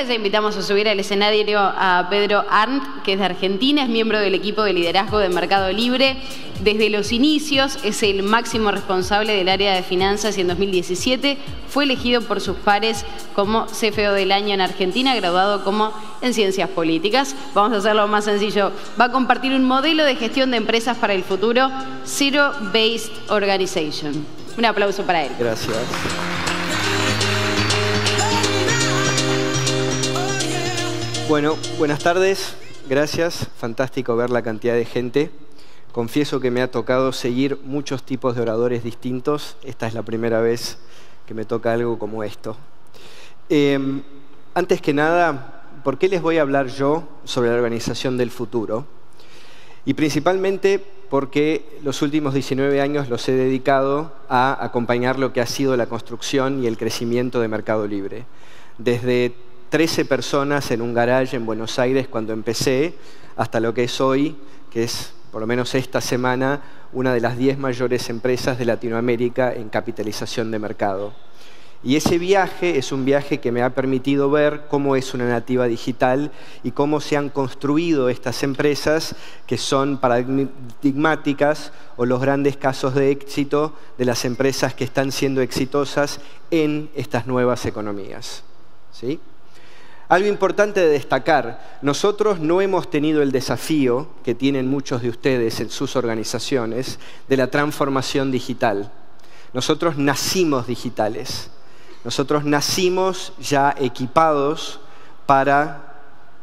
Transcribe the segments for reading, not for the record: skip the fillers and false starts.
presentadores. Ya invitamos a subir al escenario a Pedro Arndt, que es de Argentina, es miembro del equipo de liderazgo de Mercado Libre. Desde los inicios es el máximo responsable del área de finanzas y en 2017 fue elegido por sus pares como CFO del año en Argentina, graduado como en Ciencias Políticas. Vamos a hacerlo más sencillo. Va a compartir un modelo de gestión de empresas para el futuro, Zero Based Organization. Un aplauso para él. Gracias. Bueno, buenas tardes. Gracias. Fantástico ver la cantidad de gente. Confieso que me ha tocado seguir muchos tipos de oradores distintos. Esta es la primera vez que me toca algo como esto. Antes que nada, ¿por qué les voy a hablar yo sobre la organización del futuro? Y principalmente porque los últimos 19 años los he dedicado a acompañar lo que ha sido la construcción y el crecimiento de Mercado Libre. Desde 13 personas en un garage en Buenos Aires cuando empecé, hasta lo que es hoy, que es, por lo menos esta semana, una de las 10 mayores empresas de Latinoamérica en capitalización de mercado. Y ese viaje es un viaje que me ha permitido ver cómo es una nativa digital y cómo se han construido estas empresas que son paradigmáticas o los grandes casos de éxito de las empresas que están siendo exitosas en estas nuevas economías. ¿Sí? Algo importante de destacar, nosotros no hemos tenido el desafío que tienen muchos de ustedes en sus organizaciones de la transformación digital. Nosotros nacimos digitales. Nosotros nacimos ya equipados para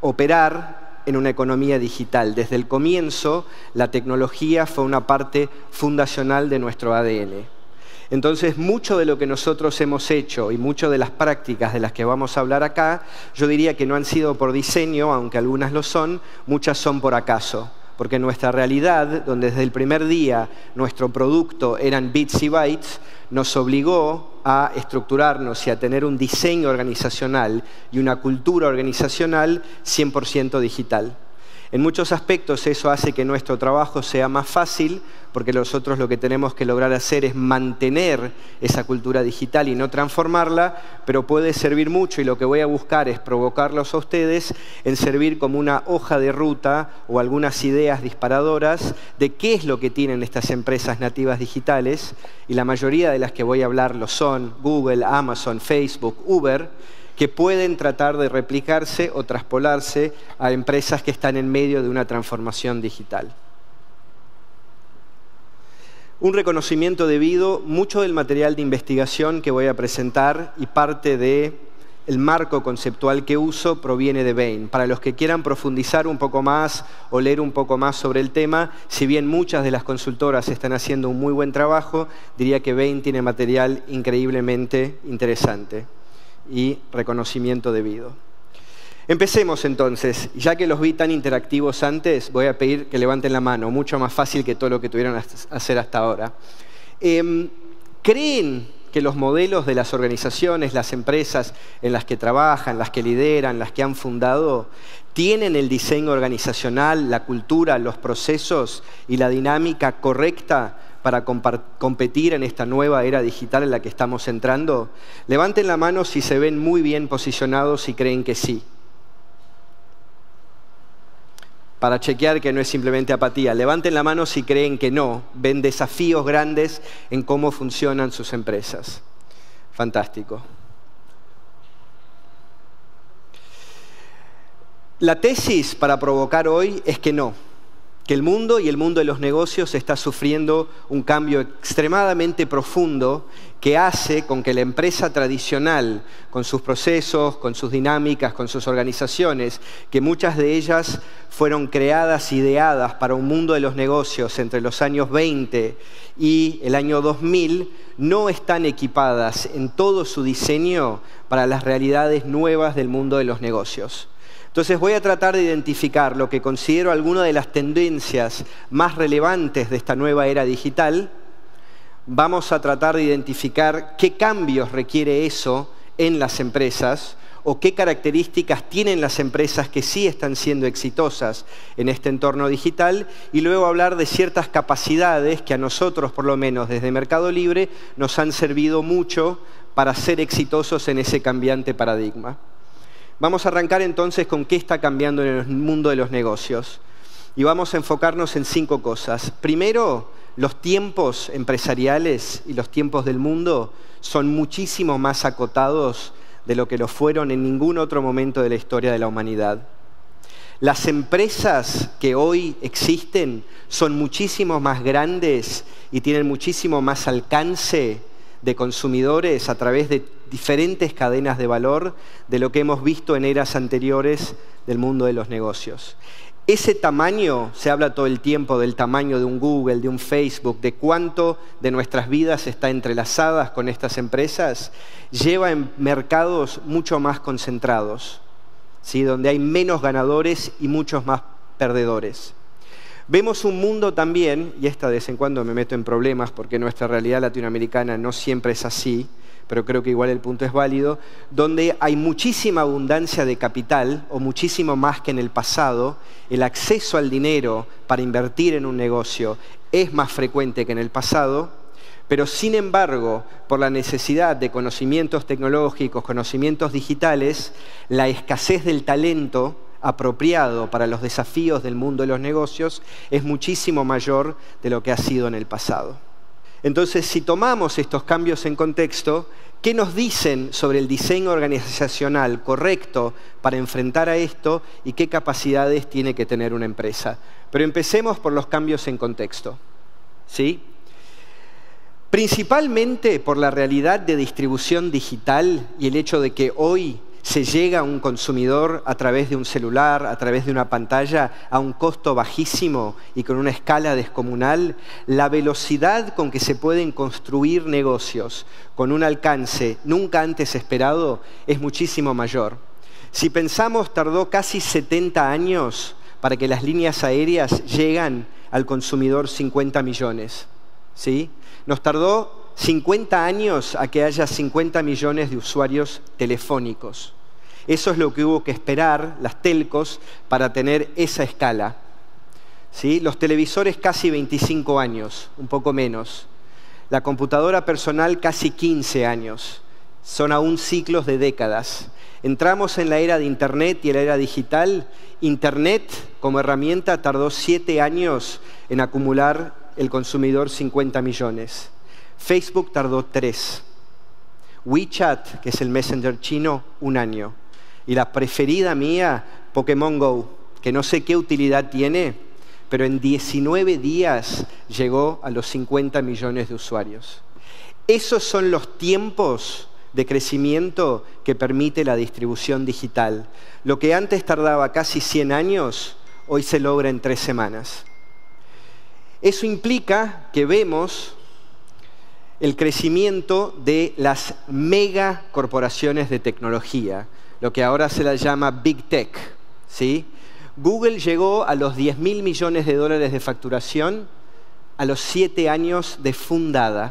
operar en una economía digital. Desde el comienzo, la tecnología fue una parte fundacional de nuestro ADN. Entonces, mucho de lo que nosotros hemos hecho y mucho de las prácticas de las que vamos a hablar acá, yo diría que no han sido por diseño, aunque algunas lo son, muchas son por acaso. Porque nuestra realidad, donde desde el primer día nuestro producto eran bits y bytes, nos obligó a estructurarnos y a tener un diseño organizacional y una cultura organizacional 100% digital. En muchos aspectos eso hace que nuestro trabajo sea más fácil, porque nosotros lo que tenemos que lograr hacer es mantener esa cultura digital y no transformarla, pero puede servir mucho y lo que voy a buscar es provocarlos a ustedes en servir como una hoja de ruta o algunas ideas disparadoras de qué es lo que tienen estas empresas nativas digitales, y la mayoría de las que voy a hablar lo son Google, Amazon, Facebook, Uber, que pueden tratar de replicarse o traspolarse a empresas que están en medio de una transformación digital. Un reconocimiento debido, mucho del material de investigación que voy a presentar y parte del marco conceptual que uso proviene de Bain. Para los que quieran profundizar un poco más o leer un poco más sobre el tema, si bien muchas de las consultoras están haciendo un muy buen trabajo, diría que Bain tiene material increíblemente interesante y reconocimiento debido. Empecemos entonces. Ya que los vi tan interactivos antes, voy a pedir que levanten la mano, mucho más fácil que todo lo que tuvieron a hacer hasta ahora. ¿Creen que los modelos de las organizaciones, las empresas en las que trabajan, las que lideran, las que han fundado, tienen el diseño organizacional, la cultura, los procesos y la dinámica correcta para competir en esta nueva era digital en la que estamos entrando? Levanten la mano si se ven muy bien posicionados y creen que sí. Para chequear que no es simplemente apatía. Levanten la mano si creen que no. Ven desafíos grandes en cómo funcionan sus empresas. Fantástico. La tesis para provocar hoy es que no. Que el mundo y el mundo de los negocios está sufriendo un cambio extremadamente profundo que hace con que la empresa tradicional, con sus procesos, con sus dinámicas, con sus organizaciones, que muchas de ellas fueron creadas, ideadas para un mundo de los negocios entre los años 20 y el año 2000, no están equipadas en todo su diseño para las realidades nuevas del mundo de los negocios. Entonces voy a tratar de identificar lo que considero algunas de las tendencias más relevantes de esta nueva era digital. Vamos a tratar de identificar qué cambios requiere eso en las empresas o qué características tienen las empresas que sí están siendo exitosas en este entorno digital, y luego hablar de ciertas capacidades que a nosotros, por lo menos desde Mercado Libre, nos han servido mucho para ser exitosos en ese cambiante paradigma. Vamos a arrancar entonces con qué está cambiando en el mundo de los negocios. Y vamos a enfocarnos en 5 cosas. Primero, los tiempos empresariales y los tiempos del mundo son muchísimo más acotados de lo que lo fueron en ningún otro momento de la historia de la humanidad. Las empresas que hoy existen son muchísimo más grandes y tienen muchísimo más alcance de consumidores a través de diferentes cadenas de valor de lo que hemos visto en eras anteriores del mundo de los negocios. Ese tamaño, se habla todo el tiempo del tamaño de un Google, de un Facebook, de cuánto de nuestras vidas está entrelazadas con estas empresas, lleva en mercados mucho más concentrados, ¿sí? Donde hay menos ganadores y muchos más perdedores. Vemos un mundo también, y esta de vez en cuando me meto en problemas porque nuestra realidad latinoamericana no siempre es así, pero creo que igual el punto es válido, donde hay muchísima abundancia de capital, o muchísimo más que en el pasado. El acceso al dinero para invertir en un negocio es más frecuente que en el pasado, pero sin embargo, por la necesidad de conocimientos tecnológicos, conocimientos digitales, la escasez del talento apropiado para los desafíos del mundo de los negocios es muchísimo mayor de lo que ha sido en el pasado. Entonces, si tomamos estos cambios en contexto, ¿qué nos dicen sobre el diseño organizacional correcto para enfrentar a esto y qué capacidades tiene que tener una empresa? Pero empecemos por los cambios en contexto, ¿sí? Principalmente por la realidad de distribución digital y el hecho de que hoy se llega a un consumidor a través de un celular, a través de una pantalla, a un costo bajísimo y con una escala descomunal, la velocidad con que se pueden construir negocios con un alcance nunca antes esperado es muchísimo mayor. Si pensamos, tardó casi 70 años para que las líneas aéreas lleguen al consumidor 50 millones, ¿sí? Nos tardó 50 años a que haya 50 millones de usuarios telefónicos. Eso es lo que hubo que esperar las telcos para tener esa escala, ¿sí? Los televisores casi 25 años, un poco menos. La computadora personal casi 15 años. Son aún ciclos de décadas. Entramos en la era de Internet y la era digital. Internet como herramienta tardó 7 años en acumular el consumidor 50 millones. Facebook tardó 3. WeChat, que es el Messenger chino, 1 año. Y la preferida mía, Pokémon Go, que no sé qué utilidad tiene, pero en 19 días llegó a los 50 millones de usuarios. Esos son los tiempos de crecimiento que permite la distribución digital. Lo que antes tardaba casi 100 años, hoy se logra en 3 semanas. Eso implica que vemos el crecimiento de las megacorporaciones de tecnología, lo que ahora se las llama Big Tech, ¿sí? Google llegó a los 10.000 millones de dólares de facturación a los 7 años de fundada.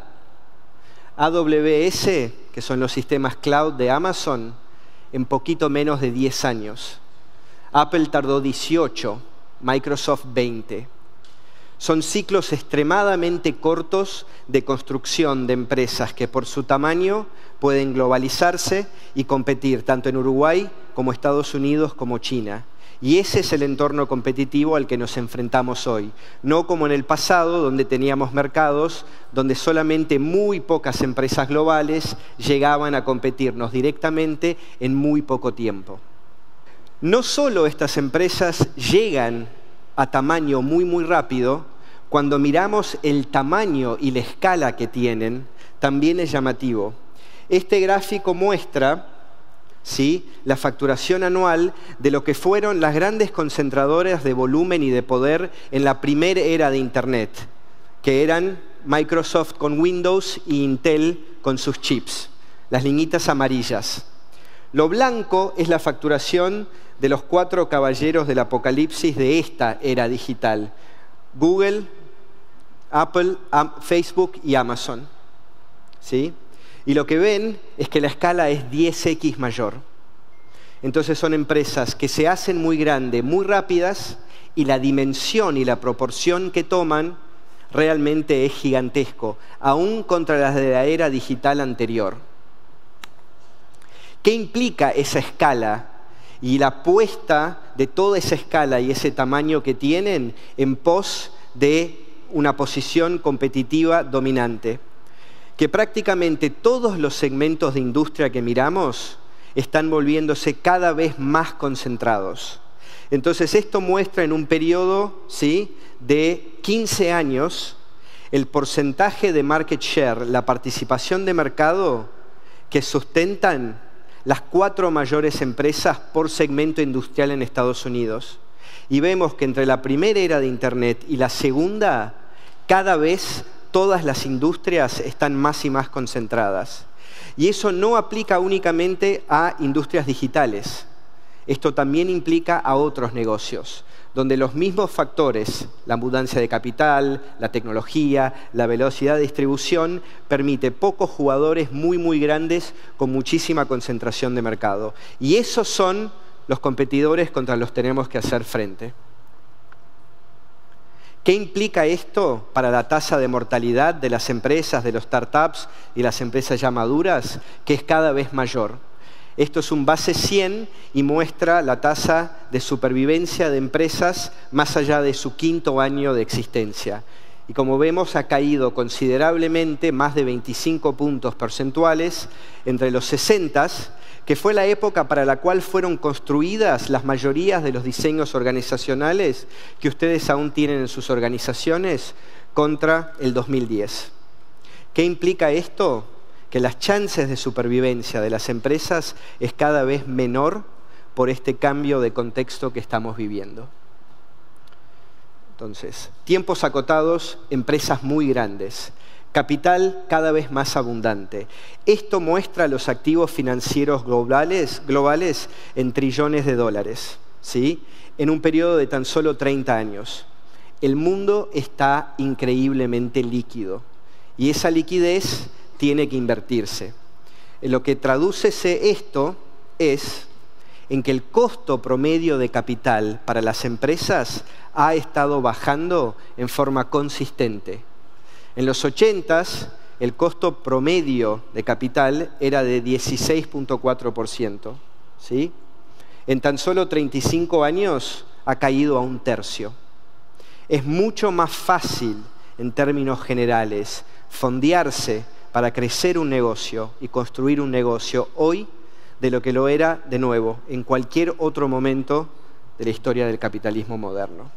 AWS, que son los sistemas cloud de Amazon, en poquito menos de 10 años. Apple tardó 18, Microsoft 20. Son ciclos extremadamente cortos de construcción de empresas que por su tamaño pueden globalizarse y competir tanto en Uruguay como Estados Unidos como China. Y ese es el entorno competitivo al que nos enfrentamos hoy. No como en el pasado, donde teníamos mercados donde solamente muy pocas empresas globales llegaban a competirnos directamente en muy poco tiempo. No solo estas empresas llegan a tamaño muy rápido, cuando miramos el tamaño y la escala que tienen, también es llamativo. Este gráfico muestra, ¿sí?, la facturación anual de lo que fueron las grandes concentradoras de volumen y de poder en la primera era de Internet, que eran Microsoft con Windows y Intel con sus chips, las liñitas amarillas. Lo blanco es la facturación de los 4 caballeros del apocalipsis de esta era digital: Google, Apple, Facebook y Amazon, ¿sí? Y lo que ven es que la escala es 10x mayor. Entonces son empresas que se hacen muy grandes, muy rápidas, y la dimensión y la proporción que toman realmente es gigantesco, aún contra las de la era digital anterior. ¿Qué implica esa escala? y la apuesta de toda esa escala y ese tamaño que tienen en pos de una posición competitiva dominante. Que prácticamente todos los segmentos de industria que miramos están volviéndose cada vez más concentrados. Entonces esto muestra en un periodo, ¿sí?, de 15 años el porcentaje de market share, la participación de mercado que sustentan las 4 mayores empresas por segmento industrial en Estados Unidos. Y vemos que entre la primera era de Internet y la segunda, cada vez todas las industrias están más y más concentradas. Y eso no aplica únicamente a industrias digitales. Esto también implica a otros negocios, donde los mismos factores, la abundancia de capital, la tecnología, la velocidad de distribución, permite pocos jugadores muy grandes con muchísima concentración de mercado. Y esos son los competidores contra los que tenemos que hacer frente. ¿Qué implica esto para la tasa de mortalidad de las empresas, de los startups y las empresas ya maduras? Que es cada vez mayor. Esto es un base 100 y muestra la tasa de supervivencia de empresas más allá de su 5º año de existencia. Y como vemos, ha caído considerablemente, más de 25 puntos porcentuales, entre los 60s, que fue la época para la cual fueron construidas las mayorías de los diseños organizacionales que ustedes aún tienen en sus organizaciones, contra el 2010. ¿Qué implica esto? Que las chances de supervivencia de las empresas es cada vez menor por este cambio de contexto que estamos viviendo. Entonces, tiempos acotados, empresas muy grandes, capital cada vez más abundante. Esto muestra los activos financieros globales en trillones de dólares, ¿sí?, en un periodo de tan solo 30 años. El mundo está increíblemente líquido y esa liquidez tiene que invertirse. Lo que traduce esto es en que el costo promedio de capital para las empresas ha estado bajando en forma consistente. En los 80s, el costo promedio de capital era de 16.4%, ¿sí? En tan solo 35 años ha caído a 1/3. Es mucho más fácil, en términos generales, fondearse para crecer un negocio y construir un negocio hoy de lo que lo era, de nuevo, en cualquier otro momento de la historia del capitalismo moderno.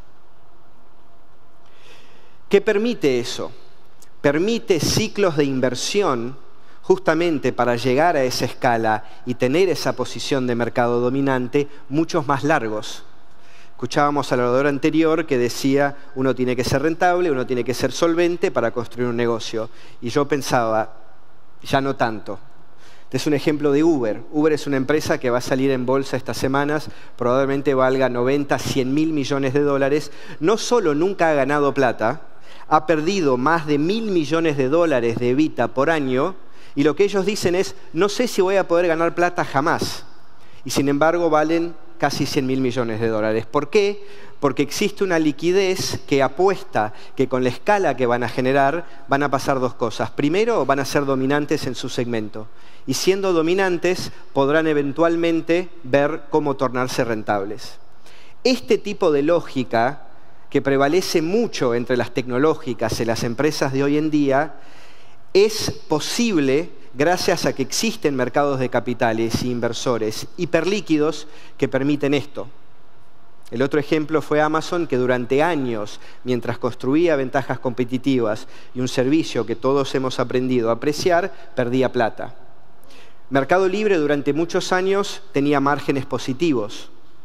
¿Qué permite eso? Permite ciclos de inversión justamente para llegar a esa escala y tener esa posición de mercado dominante muchos más largos. Escuchábamos al orador anterior que decía, uno tiene que ser rentable, uno tiene que ser solvente para construir un negocio. Y yo pensaba, ya no tanto. Este es un ejemplo de Uber. Uber es una empresa que va a salir en bolsa estas semanas, probablemente valga 90, 100 mil millones de dólares. No solo nunca ha ganado plata, ha perdido más de 1.000 millones de dólares de EBITDA por año, y lo que ellos dicen es, no sé si voy a poder ganar plata jamás. Y sin embargo valen casi 100.000 millones de dólares. ¿Por qué? Porque existe una liquidez que apuesta que con la escala que van a generar van a pasar 2 cosas. Primero, van a ser dominantes en su segmento. Y siendo dominantes, podrán eventualmente ver cómo tornarse rentables. Este tipo de lógica, que prevalece mucho entre las tecnológicas y las empresas de hoy en día, es posible gracias a que existen mercados de capitales e inversores hiperlíquidos que permiten esto. El otro ejemplo fue Amazon, que durante años, mientras construía ventajas competitivas y un servicio que todos hemos aprendido a apreciar, perdía plata. Mercado Libre durante muchos años tenía márgenes positivos.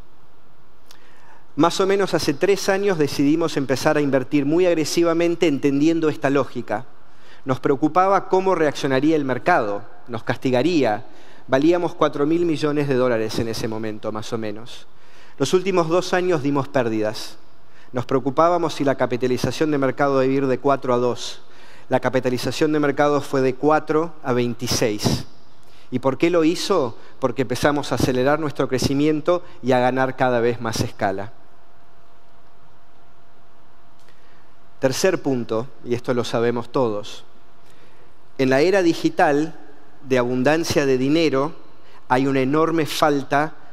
Más o menos hace 3 años decidimos empezar a invertir muy agresivamente entendiendo esta lógica. Nos preocupaba cómo reaccionaría el mercado, nos castigaría. Valíamos 4.000 millones de dólares en ese momento, más o menos. Los últimos 2 años dimos pérdidas. Nos preocupábamos si la capitalización de mercado debía ir de 4 a 2. La capitalización de mercado fue de 4 a 26. ¿Y por qué lo hizo? Porque empezamos a acelerar nuestro crecimiento y a ganar cada vez más escala. Tercer punto, y esto lo sabemos todos. En la era digital de abundancia de dinero hay una enorme falta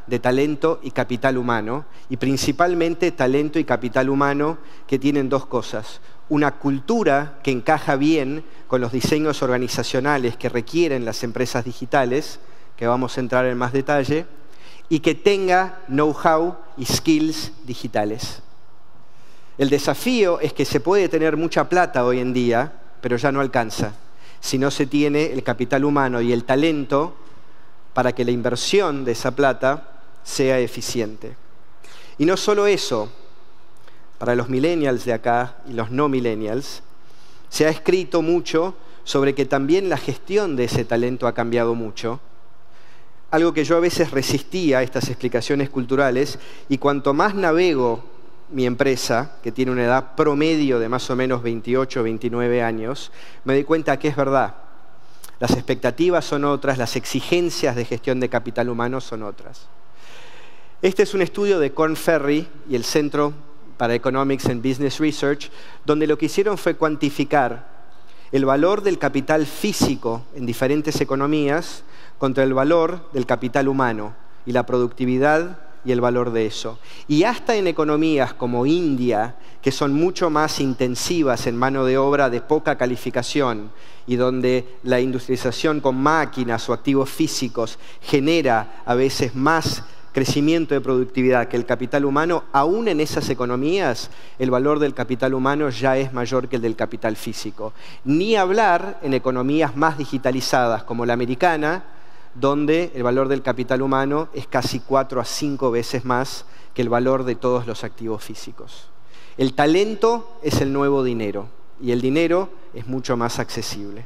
de talento y capital humano, y principalmente talento y capital humano que tienen dos cosas. Una cultura que encaja bien con los diseños organizacionales que requieren las empresas digitales, que vamos a entrar en más detalle, y que tenga know-how y skills digitales. El desafío es que se puede tener mucha plata hoy en día, pero ya no alcanza, si no se tiene el capital humano y el talento para que la inversión de esa plata sea eficiente. Y no solo eso, para los millennials de acá y los no millennials, se ha escrito mucho sobre que también la gestión de ese talento ha cambiado mucho. Algo que yo a veces resistía a estas explicaciones culturales, y cuanto más navego mi empresa, que tiene una edad promedio de más o menos 28 o 29 años, me doy cuenta que es verdad. Las expectativas son otras, las exigencias de gestión de capital humano son otras. Este es un estudio de Korn Ferry y el Centro para Economics and Business Research, donde lo que hicieron fue cuantificar el valor del capital físico en diferentes economías contra el valor del capital humano y la productividad y el valor de eso. Y hasta en economías como India, que son mucho más intensivas en mano de obra de poca calificación y donde la industrialización con máquinas o activos físicos genera a veces más crecimiento de productividad que el capital humano, aún en esas economías el valor del capital humano ya es mayor que el del capital físico. Ni hablar en economías más digitalizadas como la americana, donde el valor del capital humano es casi 4 a 5 veces más que el valor de todos los activos físicos. El talento es el nuevo dinero y el dinero es mucho más accesible.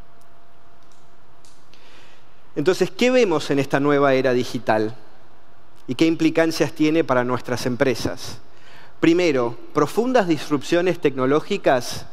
Entonces, ¿qué vemos en esta nueva era digital? ¿Y qué implicancias tiene para nuestras empresas? Primero, profundas disrupciones tecnológicas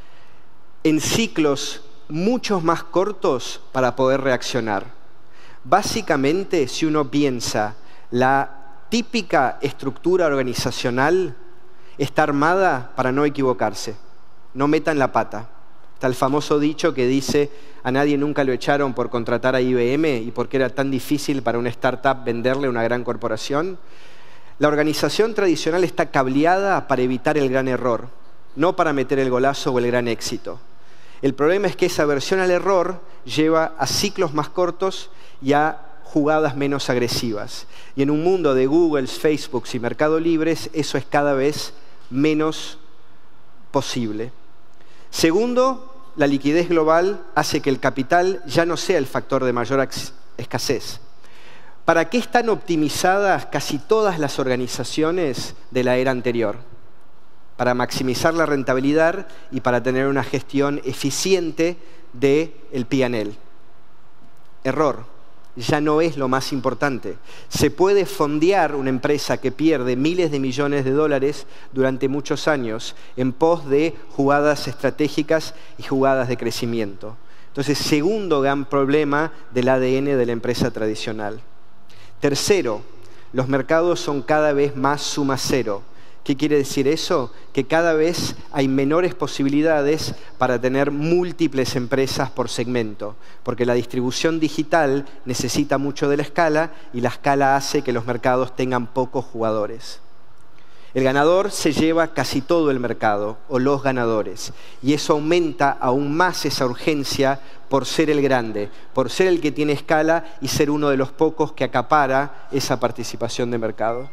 en ciclos mucho más cortos para poder reaccionar. Básicamente, si uno piensa, la típica estructura organizacional está armada para no equivocarse. No metan la pata. Está el famoso dicho que dice: a nadie nunca lo echaron por contratar a IBM y porque era tan difícil para una startup venderle a una gran corporación. La organización tradicional está cableada para evitar el gran error, no para meter el golazo o el gran éxito. El problema es que esa aversión al error lleva a ciclos más cortos y a jugadas menos agresivas. Y en un mundo de Googles, Facebooks y Mercado Libres, eso es cada vez menos posible. Segundo, la liquidez global hace que el capital ya no sea el factor de mayor escasez. ¿Para qué están optimizadas casi todas las organizaciones de la era anterior? Para maximizar la rentabilidad y para tener una gestión eficiente del P&L. Error. Ya no es lo más importante. Se puede fondear una empresa que pierde miles de millones de dólares durante muchos años en pos de jugadas estratégicas y jugadas de crecimiento. Entonces, segundo gran problema del ADN de la empresa tradicional. Tercero, los mercados son cada vez más suma cero. ¿Qué quiere decir eso? Que cada vez hay menores posibilidades para tener múltiples empresas por segmento, porque la distribución digital necesita mucho de la escala y la escala hace que los mercados tengan pocos jugadores. El ganador se lleva casi todo el mercado, o los ganadores, y eso aumenta aún más esa urgencia por ser el grande, por ser el que tiene escala y ser uno de los pocos que acapara esa participación de mercado.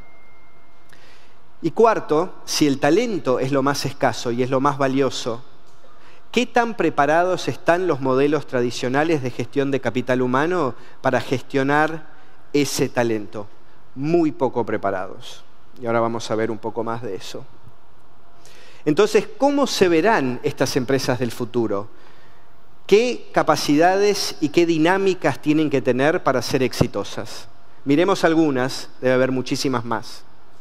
Y cuarto, si el talento es lo más escaso y es lo más valioso, ¿qué tan preparados están los modelos tradicionales de gestión de capital humano para gestionar ese talento? Muy poco preparados. Y ahora vamos a ver un poco más de eso. Entonces, ¿cómo se verán estas empresas del futuro? ¿Qué capacidades y qué dinámicas tienen que tener para ser exitosas? Miremos algunas, debe haber muchísimas más.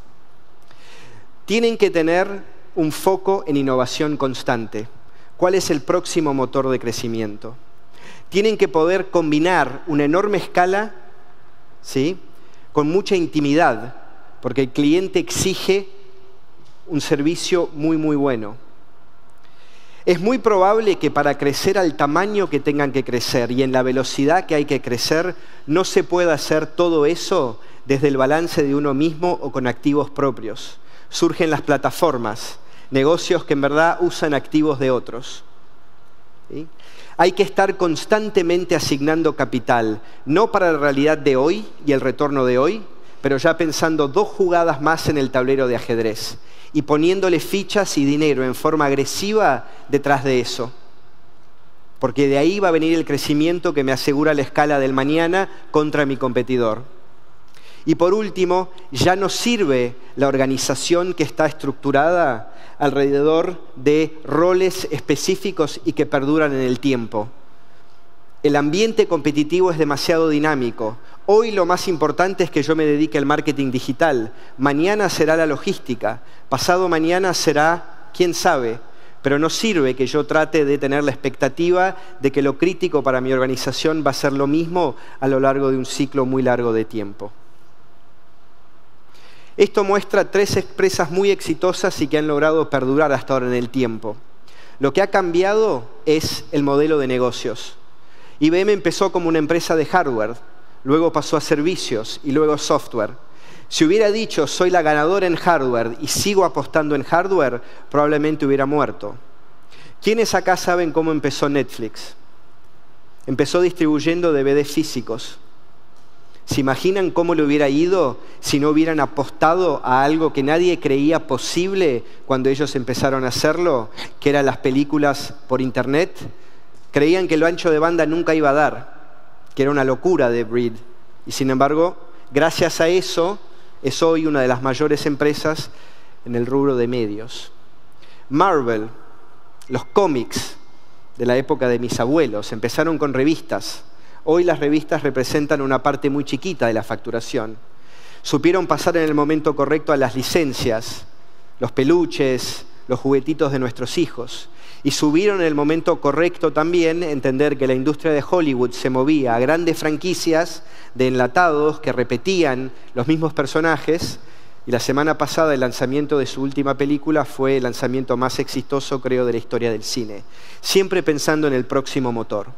Tienen que tener un foco en innovación constante. ¿Cuál es el próximo motor de crecimiento? Tienen que poder combinar una enorme escala, ¿sí?, con mucha intimidad, porque el cliente exige un servicio muy, muy bueno. Es muy probable que para crecer al tamaño que tengan que crecer y en la velocidad que hay que crecer, no se pueda hacer todo eso desde el balance de uno mismo o con activos propios. Surgen las plataformas, negocios que en verdad usan activos de otros. ¿Sí? Hay que estar constantemente asignando capital, no para la realidad de hoy y el retorno de hoy, pero ya pensando 2 jugadas más en el tablero de ajedrez y poniéndole fichas y dinero en forma agresiva detrás de eso. Porque de ahí va a venir el crecimiento que me asegura la escala del mañana contra mi competidor. Y por último, ya no sirve la organización que está estructurada alrededor de roles específicos y que perduran en el tiempo. El ambiente competitivo es demasiado dinámico. Hoy lo más importante es que yo me dedique al marketing digital. Mañana será la logística. Pasado mañana será, quién sabe. Pero no sirve que yo trate de tener la expectativa de que lo crítico para mi organización va a ser lo mismo a lo largo de un ciclo muy largo de tiempo. Esto muestra 3 empresas muy exitosas y que han logrado perdurar hasta ahora en el tiempo. Lo que ha cambiado es el modelo de negocios. IBM empezó como una empresa de hardware, luego pasó a servicios y luego software. Si hubiera dicho soy la ganadora en hardware y sigo apostando en hardware, probablemente hubiera muerto. ¿Quiénes acá saben cómo empezó Netflix? Empezó distribuyendo DVD físicos. ¿Se imaginan cómo le hubiera ido si no hubieran apostado a algo que nadie creía posible cuando ellos empezaron a hacerlo, que eran las películas por internet? Creían que el ancho de banda nunca iba a dar, que era una locura de Reed. Y sin embargo, gracias a eso, es hoy una de las mayores empresas en el rubro de medios. Marvel, los cómics de la época de mis abuelos, empezaron con revistas. Hoy las revistas representan una parte muy chiquita de la facturación. Supieron pasar en el momento correcto a las licencias, los peluches, los juguetitos de nuestros hijos. Y subieron en el momento correcto también entender que la industria de Hollywood se movía a grandes franquicias de enlatados que repetían los mismos personajes. Y la semana pasada el lanzamiento de su última película fue el lanzamiento más exitoso, creo, de la historia del cine. Siempre pensando en el próximo motor.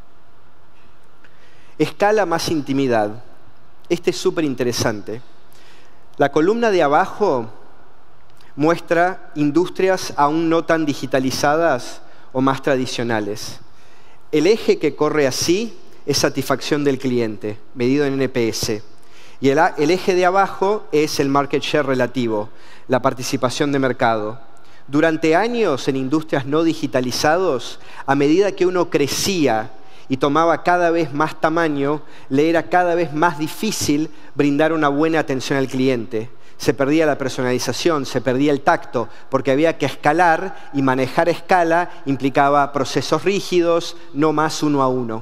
Escala más intimidad. Este es súper interesante. La columna de abajo muestra industrias aún no tan digitalizadas o más tradicionales. El eje que corre así es satisfacción del cliente, medido en NPS. Y el eje de abajo es el market share relativo, la participación de mercado. Durante años en industrias no digitalizadas, a medida que uno crecía y tomaba cada vez más tamaño, le era cada vez más difícil brindar una buena atención al cliente. Se perdía la personalización, se perdía el tacto, porque había que escalar y manejar escala implicaba procesos rígidos, no más 1 a 1.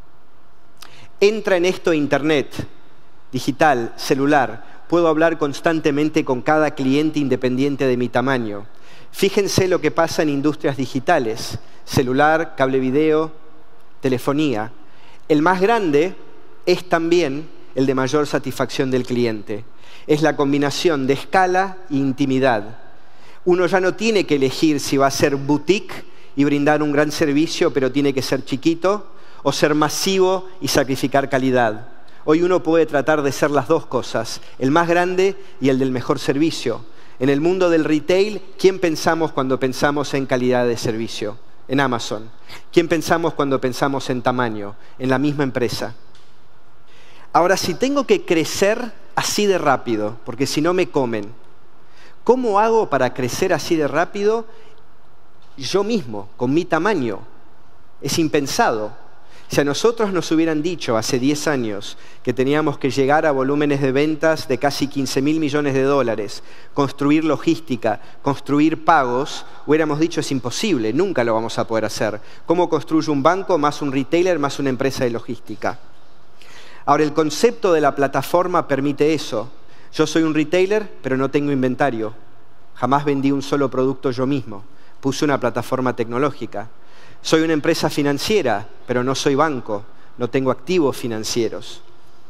Entra en esto Internet, digital, celular. Puedo hablar constantemente con cada cliente independiente de mi tamaño. Fíjense lo que pasa en industrias digitales, celular, cable video, telefonía. El más grande es también el de mayor satisfacción del cliente. Es la combinación de escala e intimidad. Uno ya no tiene que elegir si va a ser boutique y brindar un gran servicio, pero tiene que ser chiquito, o ser masivo y sacrificar calidad. Hoy uno puede tratar de ser las 2 cosas, el más grande y el del mejor servicio. En el mundo del retail, ¿quién pensamos cuando pensamos en calidad de servicio? En Amazon. ¿Quién pensamos cuando pensamos en tamaño? En la misma empresa. Ahora, si tengo que crecer así de rápido, porque si no me comen, ¿cómo hago para crecer así de rápido yo mismo, con mi tamaño? Es impensado. Si a nosotros nos hubieran dicho hace 10 años que teníamos que llegar a volúmenes de ventas de casi 15.000 millones de dólares, construir logística, construir pagos, hubiéramos dicho es imposible, nunca lo vamos a poder hacer. ¿Cómo construyo un banco más un retailer más una empresa de logística? Ahora, el concepto de la plataforma permite eso. Yo soy un retailer, pero no tengo inventario. Jamás vendí un solo producto yo mismo. Puse una plataforma tecnológica. Soy una empresa financiera, pero no soy banco. No tengo activos financieros.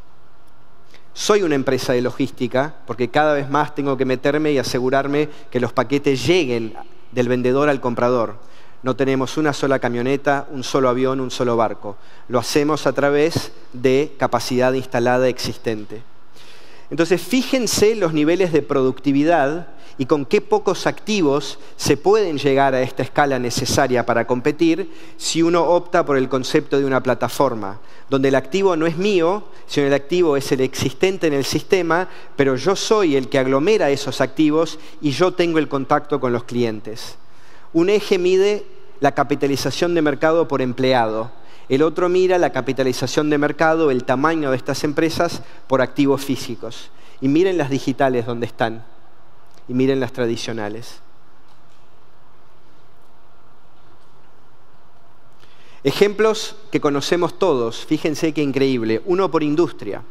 Soy una empresa de logística, porque cada vez más tengo que meterme y asegurarme que los paquetes lleguen del vendedor al comprador. No tenemos una sola camioneta, un solo avión, un solo barco. Lo hacemos a través de capacidad instalada existente. Entonces, fíjense los niveles de productividad y con qué pocos activos se pueden llegar a esta escala necesaria para competir si uno opta por el concepto de una plataforma, donde el activo no es mío, sino el activo es el existente en el sistema, pero yo soy el que aglomera esos activos y yo tengo el contacto con los clientes. Un eje mide la capitalización de mercado por empleado. El otro mira la capitalización de mercado, el tamaño de estas empresas por activos físicos. Y miren las digitales donde están. Y miren las tradicionales. Ejemplos que conocemos todos. Fíjense qué increíble. Uno por industria.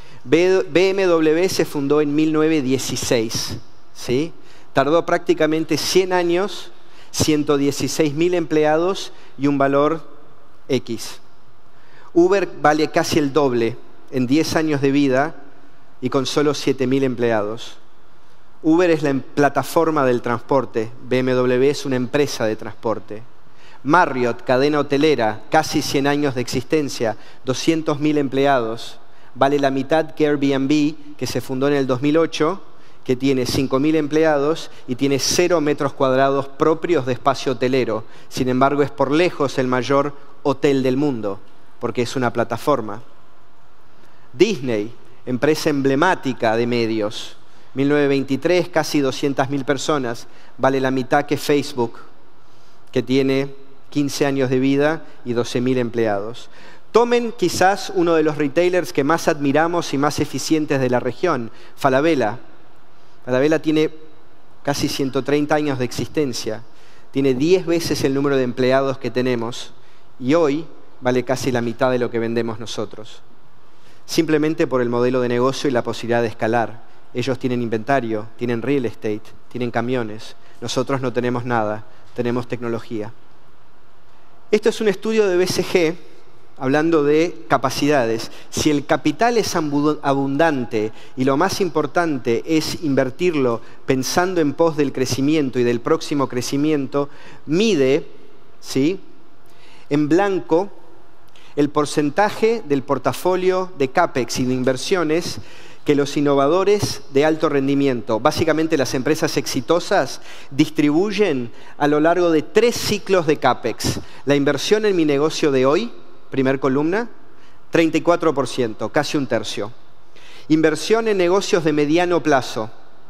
BMW se fundó en 1916. ¿Sí? Tardó prácticamente 100 años, 116.000 empleados y un valor X. Uber vale casi el doble en 10 años de vida y con solo 7.000 empleados. Uber es la plataforma del transporte, BMW es una empresa de transporte. Marriott, cadena hotelera, casi 100 años de existencia, 200.000 empleados, vale la mitad que Airbnb, que se fundó en el 2008, que tiene 5.000 empleados y tiene 0 metros cuadrados propios de espacio hotelero. Sin embargo, es por lejos el mayor hotel del mundo, porque es una plataforma. Disney, empresa emblemática de medios, 1923, casi 200.000 personas, vale la mitad que Facebook, que tiene 15 años de vida y 12.000 empleados. Tomen quizás uno de los retailers que más admiramos y más eficientes de la región, Falabella. Falabella tiene casi 130 años de existencia, tiene 10 veces el número de empleados que tenemos y hoy vale casi la mitad de lo que vendemos nosotros. Simplemente por el modelo de negocio y la posibilidad de escalar. Ellos tienen inventario, tienen real estate, tienen camiones. Nosotros no tenemos nada, tenemos tecnología. Esto es un estudio de BCG hablando de capacidades. Si el capital es abundante y lo más importante es invertirlo pensando en pos del crecimiento y del próximo crecimiento, mide, ¿sí?, en blanco el porcentaje del portafolio de CAPEX y de inversiones que los innovadores de alto rendimiento, básicamente las empresas exitosas, distribuyen a lo largo de 3 ciclos de CAPEX. La inversión en mi negocio de hoy, primer columna, 34%, casi un tercio. Inversión en negocios de mediano plazo,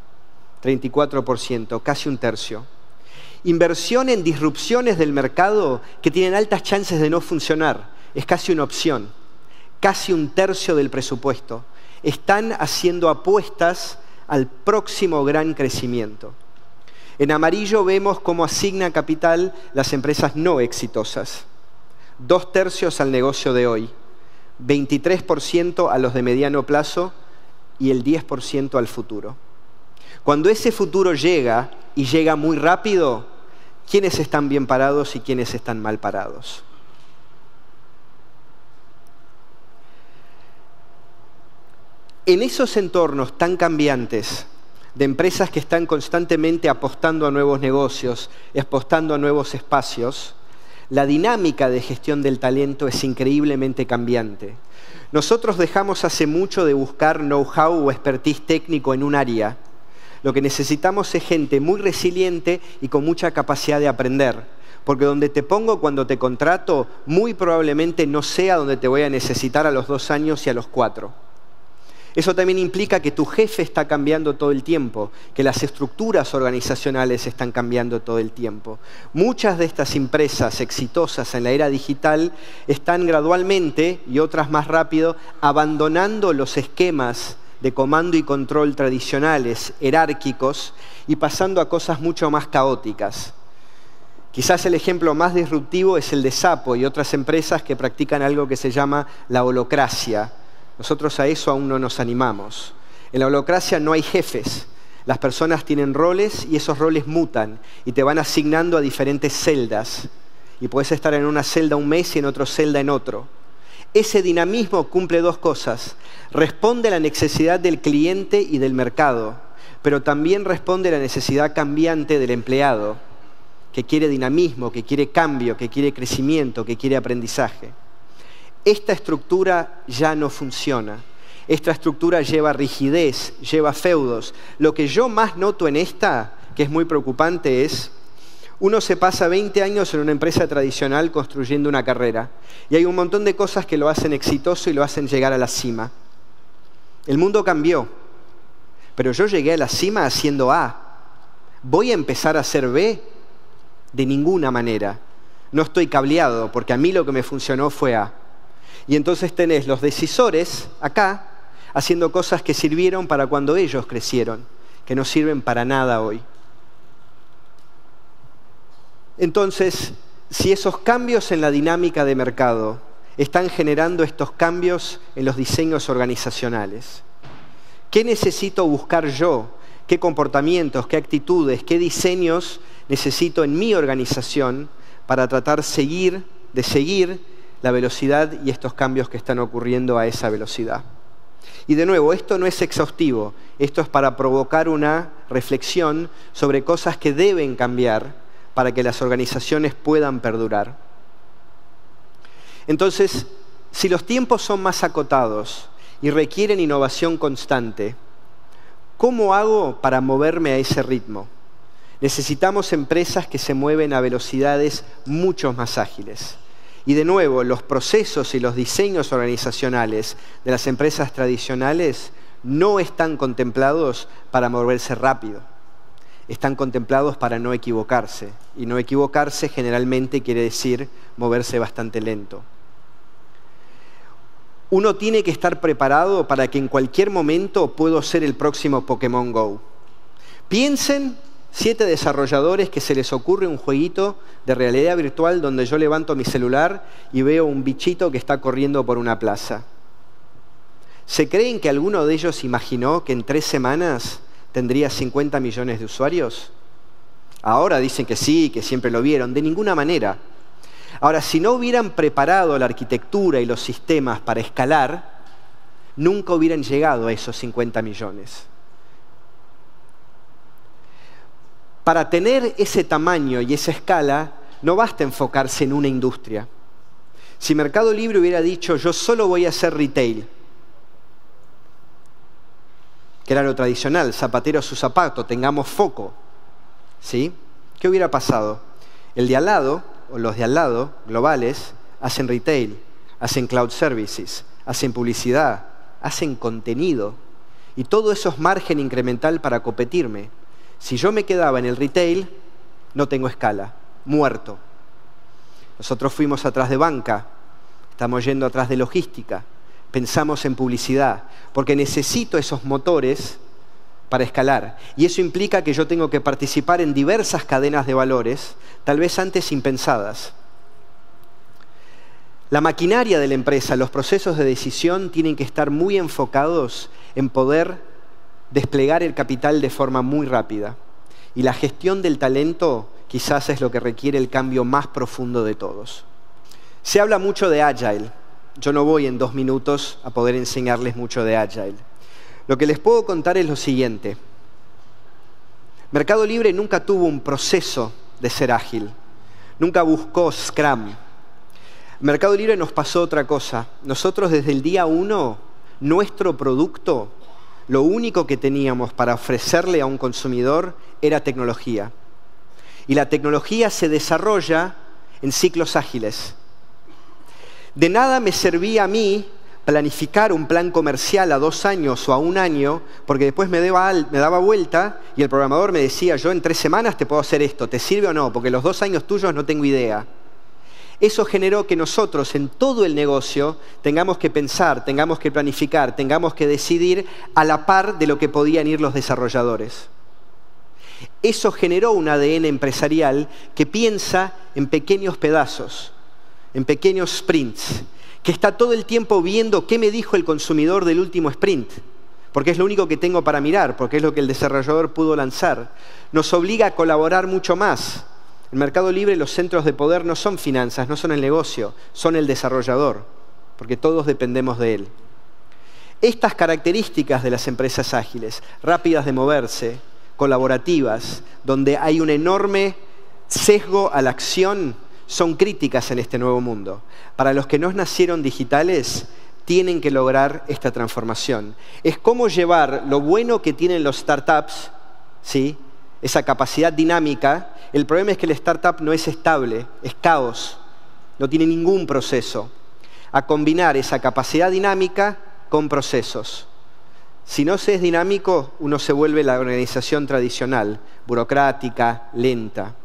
34%, casi un tercio. Inversión en disrupciones del mercado que tienen altas chances de no funcionar, es casi una opción, casi un tercio del presupuesto. Están haciendo apuestas al próximo gran crecimiento. En amarillo vemos cómo asigna capital las empresas no exitosas. 2/3 al negocio de hoy, 23% a los de mediano plazo y el 10% al futuro. Cuando ese futuro llega, y llega muy rápido, ¿quiénes están bien parados y quiénes están mal parados? En esos entornos tan cambiantes, de empresas que están constantemente apostando a nuevos negocios, apostando a nuevos espacios, la dinámica de gestión del talento es increíblemente cambiante. Nosotros dejamos hace mucho de buscar know-how o expertise técnico en un área. Lo que necesitamos es gente muy resiliente y con mucha capacidad de aprender. Porque donde te pongo cuando te contrato, muy probablemente no sea donde te voy a necesitar a los 2 años y a los 4. Eso también implica que tu jefe está cambiando todo el tiempo, que las estructuras organizacionales están cambiando todo el tiempo. Muchas de estas empresas exitosas en la era digital están gradualmente, y otras más rápido, abandonando los esquemas de comando y control tradicionales, jerárquicos, y pasando a cosas mucho más caóticas. Quizás el ejemplo más disruptivo es el de Sapo y otras empresas que practican algo que se llama la holocracia. Nosotros a eso aún no nos animamos. En la holocracia no hay jefes. Las personas tienen roles y esos roles mutan y te van asignando a diferentes celdas. Y puedes estar en una celda un mes y en otra celda en otro. Ese dinamismo cumple 2 cosas. Responde a la necesidad del cliente y del mercado, pero también responde a la necesidad cambiante del empleado. que quiere dinamismo, que quiere cambio, que quiere crecimiento, que quiere aprendizaje. Esta estructura ya no funciona. Esta estructura lleva rigidez, lleva feudos. Lo que yo más noto en esta, que es muy preocupante, es uno se pasa 20 años en una empresa tradicional construyendo una carrera y hay un montón de cosas que lo hacen exitoso y lo hacen llegar a la cima. El mundo cambió, pero yo llegué a la cima haciendo A. ¿Voy a empezar a hacer B? De ninguna manera. No estoy cableado, porque a mí lo que me funcionó fue A. Y entonces tenés los decisores acá haciendo cosas que sirvieron para cuando ellos crecieron, que no sirven para nada hoy. Entonces, si esos cambios en la dinámica de mercado están generando estos cambios en los diseños organizacionales, ¿qué necesito buscar yo? ¿Qué comportamientos, qué actitudes, qué diseños necesito en mi organización para tratar de seguir la velocidad y estos cambios que están ocurriendo a esa velocidad? Y de nuevo, esto no es exhaustivo, esto es para provocar una reflexión sobre cosas que deben cambiar para que las organizaciones puedan perdurar. Entonces, si los tiempos son más acotados y requieren innovación constante, ¿cómo hago para moverme a ese ritmo? Necesitamos empresas que se mueven a velocidades mucho más ágiles. Y de nuevo, los procesos y los diseños organizacionales de las empresas tradicionales no están contemplados para moverse rápido. Están contemplados para no equivocarse. Y no equivocarse generalmente quiere decir moverse bastante lento. Uno tiene que estar preparado para que en cualquier momento puedo ser el próximo Pokémon Go. Piensen 7 desarrolladores que se les ocurre un jueguito de realidad virtual donde yo levanto mi celular y veo un bichito que está corriendo por una plaza. ¿Se creen que alguno de ellos imaginó que en 3 semanas tendría 50 millones de usuarios? Ahora dicen que sí, que siempre lo vieron. De ninguna manera. Ahora, si no hubieran preparado la arquitectura y los sistemas para escalar, nunca hubieran llegado a esos 50 millones. Para tener ese tamaño y esa escala, no basta enfocarse en una industria. Si Mercado Libre hubiera dicho, yo solo voy a hacer retail, que era lo tradicional, zapatero a su zapato, tengamos foco, ¿sí? ¿Qué hubiera pasado? El de al lado, o los de al lado, globales, hacen retail, hacen cloud services, hacen publicidad, hacen contenido. Y todo eso es margen incremental para competirme. Si yo me quedaba en el retail, no tengo escala, muerto. Nosotros fuimos atrás de banca, estamos yendo atrás de logística, pensamos en publicidad, porque necesito esos motores para escalar. Y eso implica que yo tengo que participar en diversas cadenas de valores, tal vez antes impensadas. La maquinaria de la empresa, los procesos de decisión tienen que estar muy enfocados en poder desplegar el capital de forma muy rápida. Y la gestión del talento quizás es lo que requiere el cambio más profundo de todos. Se habla mucho de Agile. Yo no voy en 2 minutos a poder enseñarles mucho de Agile. Lo que les puedo contar es lo siguiente. Mercado Libre nunca tuvo un proceso de ser ágil. Nunca buscó Scrum. Mercado Libre nos pasó otra cosa. Nosotros desde el día 1, nuestro producto, lo único que teníamos para ofrecerle a un consumidor era tecnología. Y la tecnología se desarrolla en ciclos ágiles. De nada me servía a mí planificar un plan comercial a 2 años o a 1 año, porque después me daba vuelta y el programador me decía, yo en 3 semanas te puedo hacer esto, ¿te sirve o no? Porque los 2 años tuyos no tengo idea. Eso generó que nosotros en todo el negocio tengamos que pensar, tengamos que planificar, tengamos que decidir a la par de lo que podían ir los desarrolladores. Eso generó un ADN empresarial que piensa en pequeños pedazos, en pequeños sprints, que está todo el tiempo viendo qué me dijo el consumidor del último sprint, porque es lo único que tengo para mirar, porque es lo que el desarrollador pudo lanzar. Nos obliga a colaborar mucho más. En Mercado Libre los centros de poder no son finanzas, no son el negocio, son el desarrollador, porque todos dependemos de él. Estas características de las empresas ágiles, rápidas de moverse, colaborativas, donde hay un enorme sesgo a la acción son críticas en este nuevo mundo. Para los que no nacieron digitales, tienen que lograr esta transformación. Es cómo llevar lo bueno que tienen los startups, ¿sí?, esa capacidad dinámica. El problema es que el startup no es estable, es caos, no tiene ningún proceso. A combinar esa capacidad dinámica con procesos. Si no se es dinámico, uno se vuelve la organización tradicional, burocrática, lenta.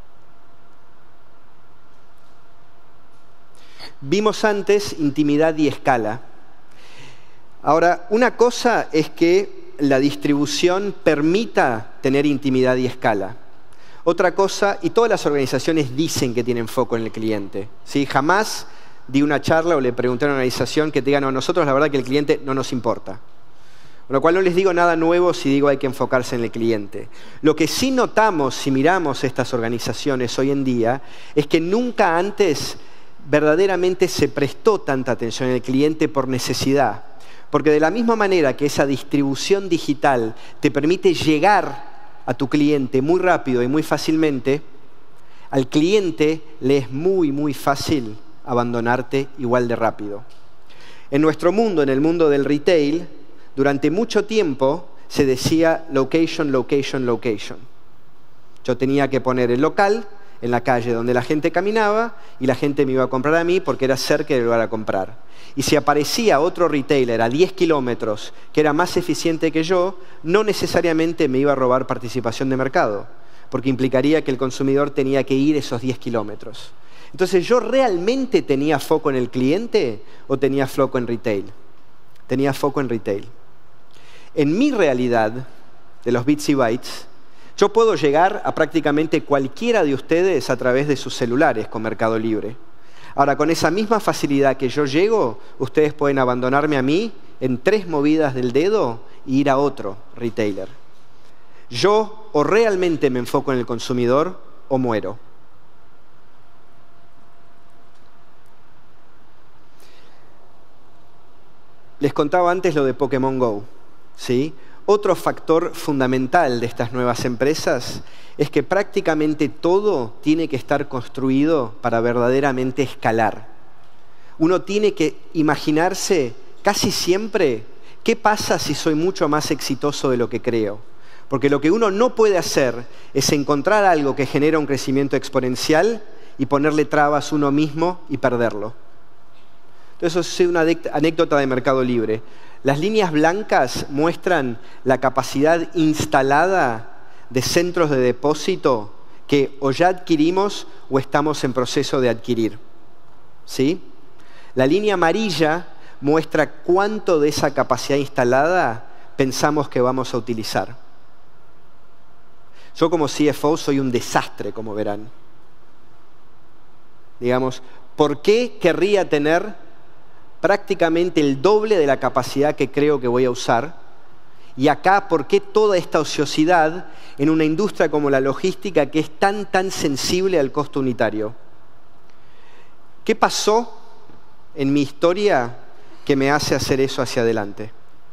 Vimos antes intimidad y escala. Ahora, una cosa es que la distribución permita tener intimidad y escala. Otra cosa, y todas las organizaciones dicen que tienen foco en el cliente, ¿sí? Jamás di una charla o le pregunté a una organización que te diga, no, a nosotros la verdad que el cliente no nos importa. Con lo cual no les digo nada nuevo si digo hay que enfocarse en el cliente. Lo que sí notamos si miramos estas organizaciones hoy en día es que nunca antes verdaderamente se prestó tanta atención al cliente por necesidad. Porque de la misma manera que esa distribución digital te permite llegar a tu cliente muy rápido y muy fácilmente, al cliente le es muy fácil abandonarte igual de rápido. En nuestro mundo, en el mundo del retail, durante mucho tiempo se decía location, location, location. Yo tenía que poner el local en la calle donde la gente caminaba y la gente me iba a comprar a mí porque era cerca del lugar a comprar. Y si aparecía otro retailer a 10 kilómetros que era más eficiente que yo, no necesariamente me iba a robar participación de mercado, porque implicaría que el consumidor tenía que ir esos 10 kilómetros. Entonces, ¿yo realmente tenía foco en el cliente o tenía foco en retail? Tenía foco en retail. En mi realidad de los bits y bytes, yo puedo llegar a prácticamente cualquiera de ustedes a través de sus celulares con Mercado Libre. Ahora, con esa misma facilidad que yo llego, ustedes pueden abandonarme a mí en 3 movidas del dedo e ir a otro retailer. Yo o realmente me enfoco en el consumidor o muero. Les contaba antes lo de Pokémon Go, ¿sí? Otro factor fundamental de estas nuevas empresas es que prácticamente todo tiene que estar construido para verdaderamente escalar. Uno tiene que imaginarse casi siempre qué pasa si soy mucho más exitoso de lo que creo. Porque lo que uno no puede hacer es encontrar algo que genera un crecimiento exponencial y ponerle trabas uno mismo y perderlo. Entonces, eso es una anécdota de Mercado Libre. Las líneas blancas muestran la capacidad instalada de centros de depósito que o ya adquirimos o estamos en proceso de adquirir. ¿Sí? La línea amarilla muestra cuánto de esa capacidad instalada pensamos que vamos a utilizar. Yo como CFO soy un desastre, como verán. Digamos, ¿por qué querría tener prácticamente el doble de la capacidad que creo que voy a usar? Y acá, ¿por qué toda esta ociosidad en una industria como la logística que es tan sensible al costo unitario? ¿Qué pasó en mi historia que me hace hacer eso hacia adelante?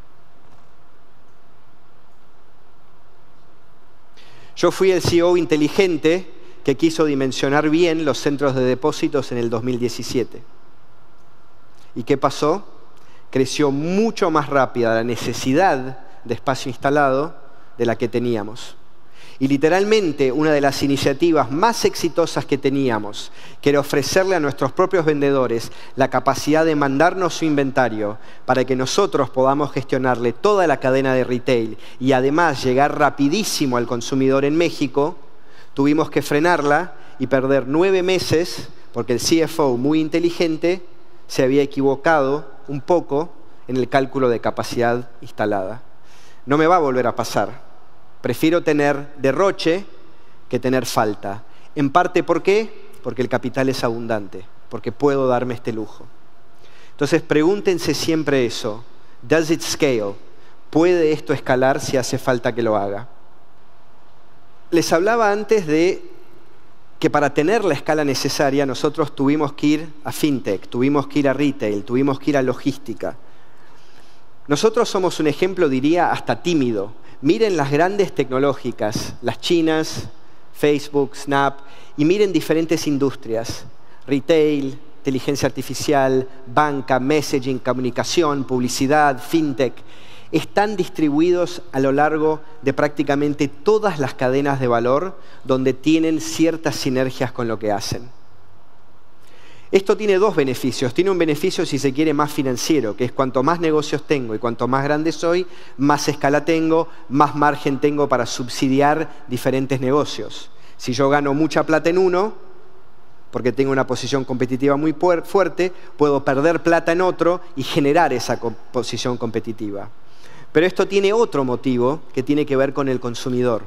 Yo fui el CEO inteligente que quiso dimensionar bien los centros de depósitos en el 2017. ¿Y qué pasó? Creció mucho más rápida la necesidad de espacio instalado de la que teníamos. Y literalmente una de las iniciativas más exitosas que teníamos, que era ofrecerle a nuestros propios vendedores la capacidad de mandarnos su inventario para que nosotros podamos gestionarle toda la cadena de retail y además llegar rapidísimo al consumidor en México, tuvimos que frenarla y perder 9 meses porque el CFO, muy inteligente, se había equivocado un poco en el cálculo de capacidad instalada. No me va a volver a pasar. Prefiero tener derroche que tener falta. En parte, ¿por qué? Porque el capital es abundante, porque puedo darme este lujo. Entonces, pregúntense siempre eso. ¿Does it scale? ¿Puede esto escalar si hace falta que lo haga? Les hablaba antes de que para tener la escala necesaria nosotros tuvimos que ir a fintech, tuvimos que ir a retail, tuvimos que ir a logística. Nosotros somos un ejemplo, diría, hasta tímido. Miren las grandes tecnológicas, las chinas, Facebook, Snap, y miren diferentes industrias: retail, inteligencia artificial, banca, messaging, comunicación, publicidad, fintech. Están distribuidos a lo largo de prácticamente todas las cadenas de valor donde tienen ciertas sinergias con lo que hacen. Esto tiene dos beneficios. Tiene un beneficio, si se quiere, más financiero, que es cuanto más negocios tengo y cuanto más grande soy, más escala tengo, más margen tengo para subsidiar diferentes negocios. Si yo gano mucha plata en uno, porque tengo una posición competitiva muy fuerte, puedo perder plata en otro y generar esa posición competitiva. Pero esto tiene otro motivo que tiene que ver con el consumidor.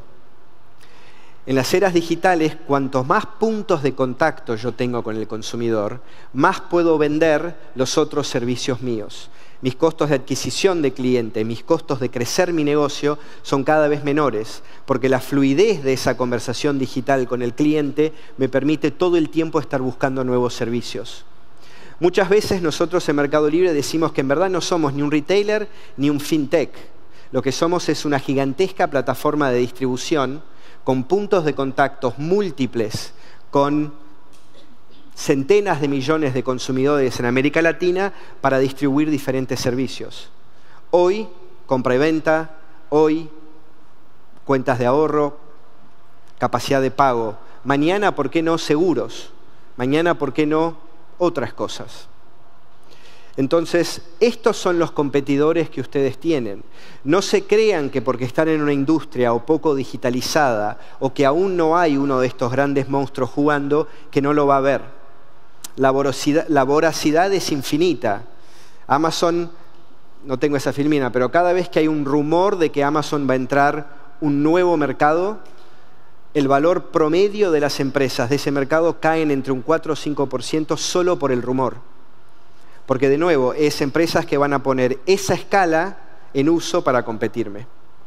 En las eras digitales, cuantos más puntos de contacto yo tengo con el consumidor, más puedo vender los otros servicios míos. Mis costos de adquisición de cliente, mis costos de crecer mi negocio son cada vez menores, porque la fluidez de esa conversación digital con el cliente me permite todo el tiempo estar buscando nuevos servicios. Muchas veces nosotros en Mercado Libre decimos que en verdad no somos ni un retailer ni un fintech. Lo que somos es una gigantesca plataforma de distribución con puntos de contactos múltiples, con centenas de millones de consumidores en América Latina para distribuir diferentes servicios. Hoy, compra y venta; hoy, cuentas de ahorro, capacidad de pago. Mañana, ¿por qué no seguros? Mañana, ¿por qué no otras cosas? Entonces, estos son los competidores que ustedes tienen. No se crean que porque están en una industria o poco digitalizada o que aún no hay uno de estos grandes monstruos jugando, que no lo va a ver. La voracidad es infinita. Amazon, no tengo esa filmina, pero cada vez que hay un rumor de que Amazon va a entrar un nuevo mercado, el valor promedio de las empresas de ese mercado caen entre un 4 o 5% solo por el rumor. Porque de nuevo, es empresas que van a poner esa escala en uso para competirme.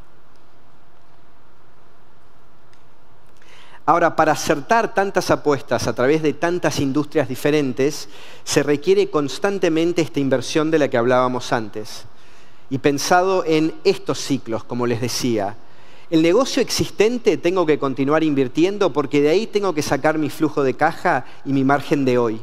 Ahora, para acertar tantas apuestas a través de tantas industrias diferentes, se requiere constantemente esta inversión de la que hablábamos antes. Y pensado en estos ciclos, como les decía, el negocio existente tengo que continuar invirtiendo porque de ahí tengo que sacar mi flujo de caja y mi margen de hoy.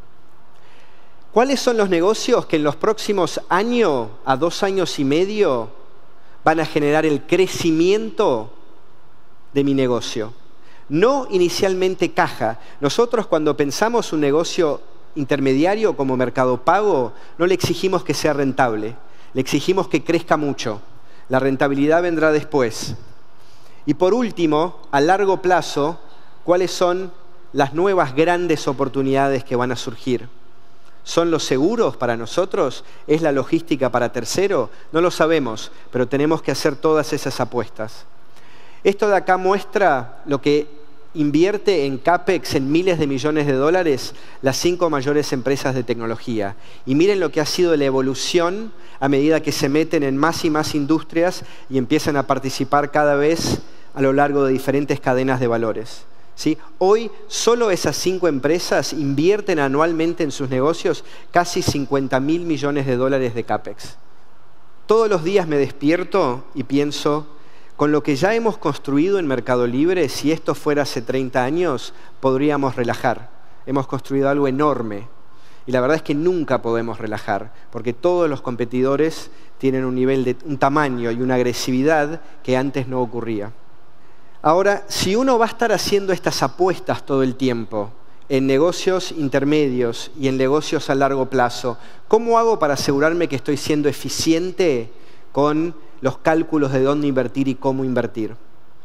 ¿Cuáles son los negocios que en los próximos año a 2 años y medio van a generar el crecimiento de mi negocio? No inicialmente caja. Nosotros cuando pensamos un negocio intermediario como Mercado Pago, no le exigimos que sea rentable, le exigimos que crezca mucho. La rentabilidad vendrá después. Y por último, a largo plazo, ¿cuáles son las nuevas grandes oportunidades que van a surgir? ¿Son los seguros para nosotros? ¿Es la logística para tercero? No lo sabemos, pero tenemos que hacer todas esas apuestas. Esto de acá muestra lo que invierte en CAPEX en miles de millones de dólares las 5 mayores empresas de tecnología. Y miren lo que ha sido la evolución a medida que se meten en más y más industrias y empiezan a participar cada vez a lo largo de diferentes cadenas de valores. ¿Sí? Hoy solo esas 5 empresas invierten anualmente en sus negocios casi 50.000 millones de dólares de CAPEX. Todos los días me despierto y pienso, con lo que ya hemos construido en Mercado Libre, si esto fuera hace 30 años, podríamos relajar. Hemos construido algo enorme. Y la verdad es que nunca podemos relajar, porque todos los competidores tienen un tamaño y una agresividad que antes no ocurría. Ahora, si uno va a estar haciendo estas apuestas todo el tiempo en negocios intermedios y en negocios a largo plazo, ¿cómo hago para asegurarme que estoy siendo eficiente con los cálculos de dónde invertir y cómo invertir?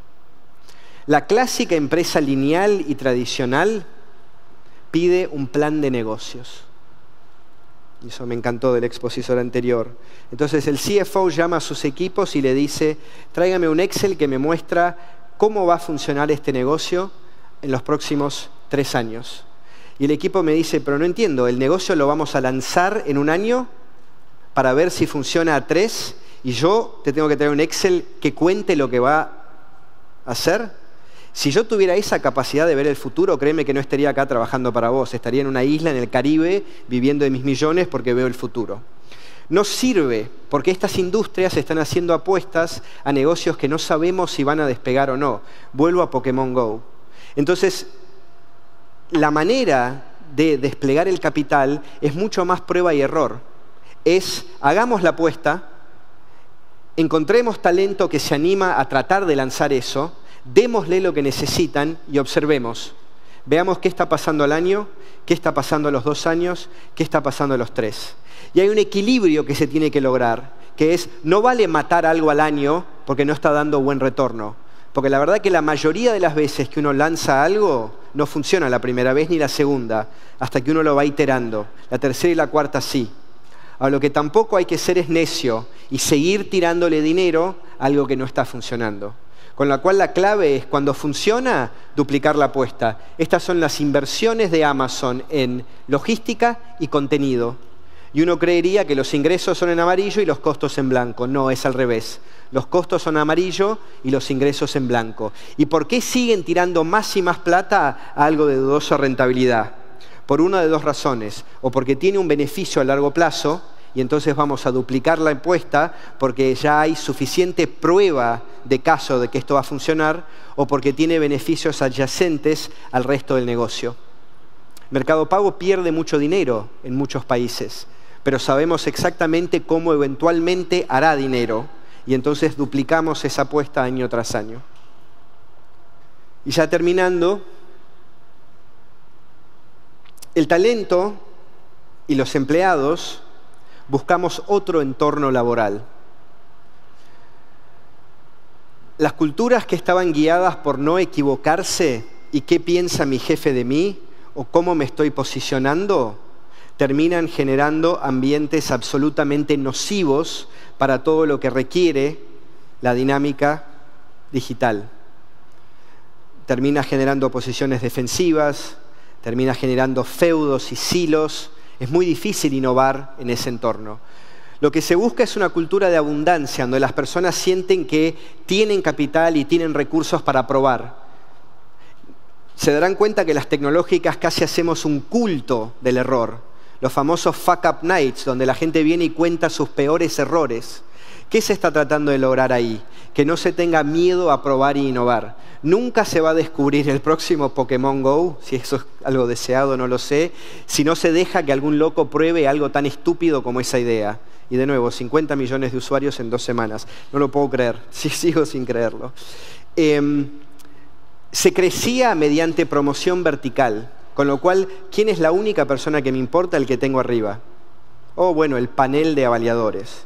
La clásica empresa lineal y tradicional pide un plan de negocios. Y eso me encantó del expositor anterior. Entonces el CFO llama a sus equipos y le dice, tráigame un Excel que me muestra cómo va a funcionar este negocio en los próximos 3 años. Y el equipo me dice, pero no entiendo, ¿el negocio lo vamos a lanzar en 1 año para ver si funciona a 3? ¿Y yo te tengo que traer un Excel que cuente lo que va a hacer? Si yo tuviera esa capacidad de ver el futuro, créeme que no estaría acá trabajando para vos. Estaría en una isla en el Caribe viviendo de mis millones porque veo el futuro. No sirve porque estas industrias están haciendo apuestas a negocios que no sabemos si van a despegar o no. Vuelvo a Pokémon Go. Entonces, la manera de desplegar el capital es mucho más prueba y error. Hagamos la apuesta, encontremos talento que se anima a tratar de lanzar eso, démosle lo que necesitan y observemos. Veamos qué está pasando al año, qué está pasando a los 2 años, qué está pasando a los 3. Y hay un equilibrio que se tiene que lograr, que es, no vale matar algo al año porque no está dando buen retorno. Porque la verdad que la mayoría de las veces que uno lanza algo, no funciona la primera vez ni la segunda, hasta que uno lo va iterando. La tercera y la cuarta sí. A lo que tampoco hay que ser es necio y seguir tirándole dinero a algo que no está funcionando. Con la cual la clave es, cuando funciona, duplicar la apuesta. Estas son las inversiones de Amazon en logística y contenido. Y uno creería que los ingresos son en amarillo y los costos en blanco. No, es al revés. Los costos son amarillo y los ingresos en blanco. ¿Y por qué siguen tirando más y más plata a algo de dudosa rentabilidad? Por una de 2 razones. O porque tiene un beneficio a largo plazo y entonces vamos a duplicar la apuesta porque ya hay suficiente prueba de caso de que esto va a funcionar, o porque tiene beneficios adyacentes al resto del negocio. Mercado Pago pierde mucho dinero en muchos países, pero sabemos exactamente cómo eventualmente hará dinero y entonces duplicamos esa apuesta año tras año. Y ya terminando, el talento y los empleados buscamos otro entorno laboral. Las culturas que estaban guiadas por no equivocarse y qué piensa mi jefe de mí o cómo me estoy posicionando, terminan generando ambientes absolutamente nocivos para todo lo que requiere la dinámica digital. Termina generando posiciones defensivas, termina generando feudos y silos. Es muy difícil innovar en ese entorno. Lo que se busca es una cultura de abundancia, donde las personas sienten que tienen capital y tienen recursos para probar. Se darán cuenta que las tecnológicas casi hacemos un culto del error. Los famosos fuck up nights, donde la gente viene y cuenta sus peores errores. ¿Qué se está tratando de lograr ahí? Que no se tenga miedo a probar e innovar. Nunca se va a descubrir el próximo Pokémon Go, si eso es algo deseado, no lo sé, si no se deja que algún loco pruebe algo tan estúpido como esa idea. Y de nuevo, 50 millones de usuarios en 2 semanas. No lo puedo creer, sí, sigo sin creerlo. Se crecía mediante promoción vertical, con lo cual, ¿quién es la única persona que me importa? El que tengo arriba. O bueno, el panel de avaliadores.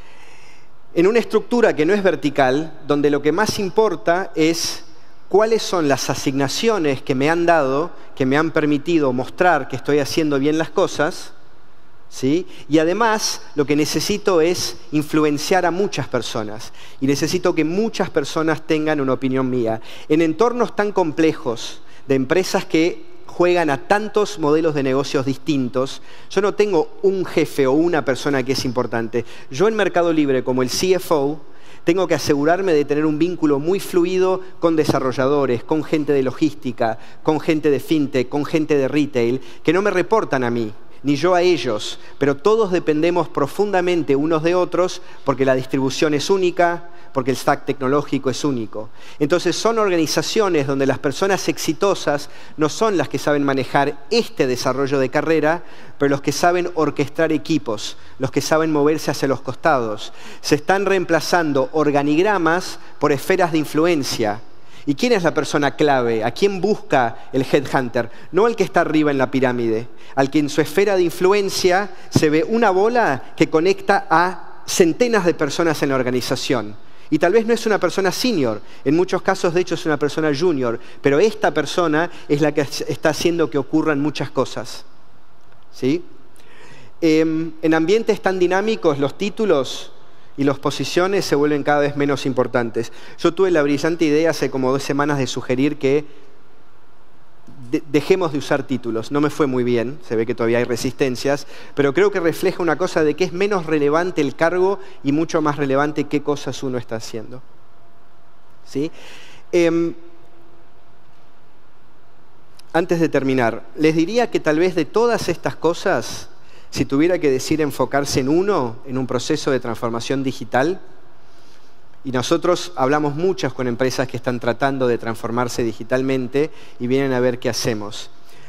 En una estructura que no es vertical, donde lo que más importa es cuáles son las asignaciones que me han dado, que me han permitido mostrar que estoy haciendo bien las cosas, ¿sí? Y además lo que necesito es influenciar a muchas personas. Y necesito que muchas personas tengan una opinión mía. En entornos tan complejos de empresas que juegan a tantos modelos de negocios distintos, yo no tengo un jefe o una persona que es importante. Yo en Mercado Libre, como el CFO, tengo que asegurarme de tener un vínculo muy fluido con desarrolladores, con gente de logística, con gente de fintech, con gente de retail, que no me reportan a mí, ni yo a ellos, pero todos dependemos profundamente unos de otros porque la distribución es única, porque el stack tecnológico es único. Entonces son organizaciones donde las personas exitosas no son las que saben manejar este desarrollo de carrera, pero los que saben orquestar equipos, los que saben moverse hacia los costados. Se están reemplazando organigramas por esferas de influencia. ¿Y quién es la persona clave? ¿A quién busca el headhunter? No al que está arriba en la pirámide, al que en su esfera de influencia se ve una bola que conecta a centenas de personas en la organización. Y tal vez no es una persona senior, en muchos casos de hecho es una persona junior, pero esta persona es la que está haciendo que ocurran muchas cosas. ¿Sí? En ambientes tan dinámicos, los títulos y las posiciones se vuelven cada vez menos importantes. Yo tuve la brillante idea hace como 2 semanas de sugerir que dejemos de usar títulos. No me fue muy bien, se ve que todavía hay resistencias, pero creo que refleja una cosa de que es menos relevante el cargo y mucho más relevante qué cosas uno está haciendo. ¿Sí? Antes de terminar, les diría que tal vez de todas estas cosas, si tuviera que decir enfocarse en uno, en un proceso de transformación digital, y nosotros hablamos muchas con empresas que están tratando de transformarse digitalmente y vienen a ver qué hacemos.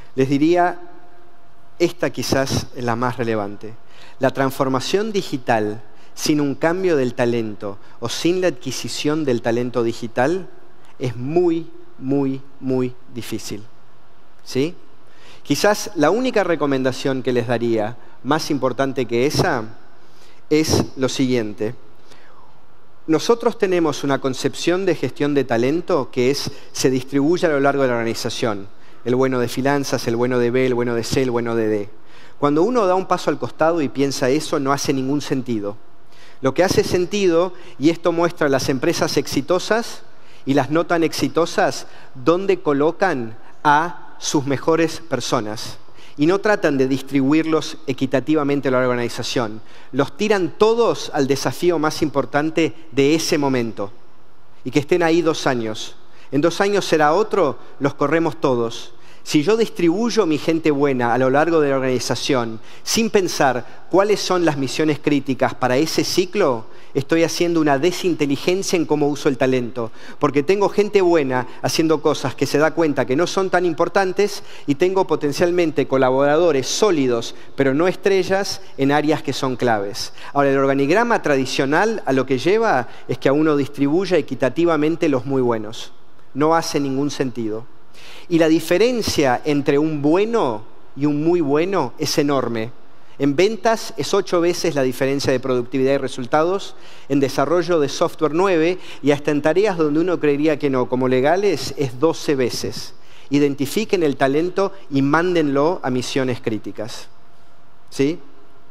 les diría, esta quizás es la más relevante. La transformación digital sin un cambio del talento o sin la adquisición del talento digital es muy, muy, muy difícil. ¿Sí? Quizás la única recomendación que les daría, más importante que esa, es lo siguiente. Nosotros tenemos una concepción de gestión de talento que se distribuye a lo largo de la organización. El bueno de finanzas, el bueno de B, el bueno de C, el bueno de D. Cuando uno da un paso al costado y piensa eso, no hace ningún sentido. Lo que hace sentido, y esto muestra las empresas exitosas y las no tan exitosas, dónde colocan a sus mejores personas. Y no tratan de distribuirlos equitativamente a la organización. Los tiran todos al desafío más importante de ese momento. Y que estén ahí 2 años. En 2 años será otro, los corremos todos. Si yo distribuyo mi gente buena a lo largo de la organización sin pensar cuáles son las misiones críticas para ese ciclo, estoy haciendo una desinteligencia en cómo uso el talento. Porque tengo gente buena haciendo cosas que se da cuenta que no son tan importantes y tengo potencialmente colaboradores sólidos, pero no estrellas, en áreas que son claves. Ahora, el organigrama tradicional a lo que lleva es que a uno distribuya equitativamente los muy buenos. No hace ningún sentido. Y la diferencia entre un bueno y un muy bueno es enorme. En ventas es 8 veces la diferencia de productividad y resultados, en desarrollo de software 9 y hasta en tareas donde uno creería que no, como legales, es 12 veces. Identifiquen el talento y mándenlo a misiones críticas. ¿Sí?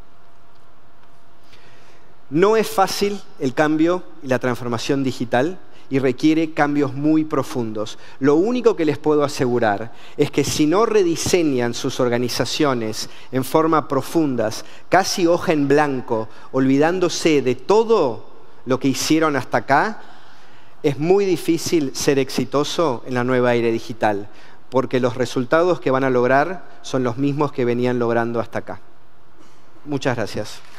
No es fácil el cambio y la transformación digital y requiere cambios muy profundos. Lo único que les puedo asegurar es que si no rediseñan sus organizaciones en forma profundas, casi hoja en blanco, olvidándose de todo lo que hicieron hasta acá, es muy difícil ser exitoso en la nueva era digital, porque los resultados que van a lograr son los mismos que venían logrando hasta acá. Muchas gracias.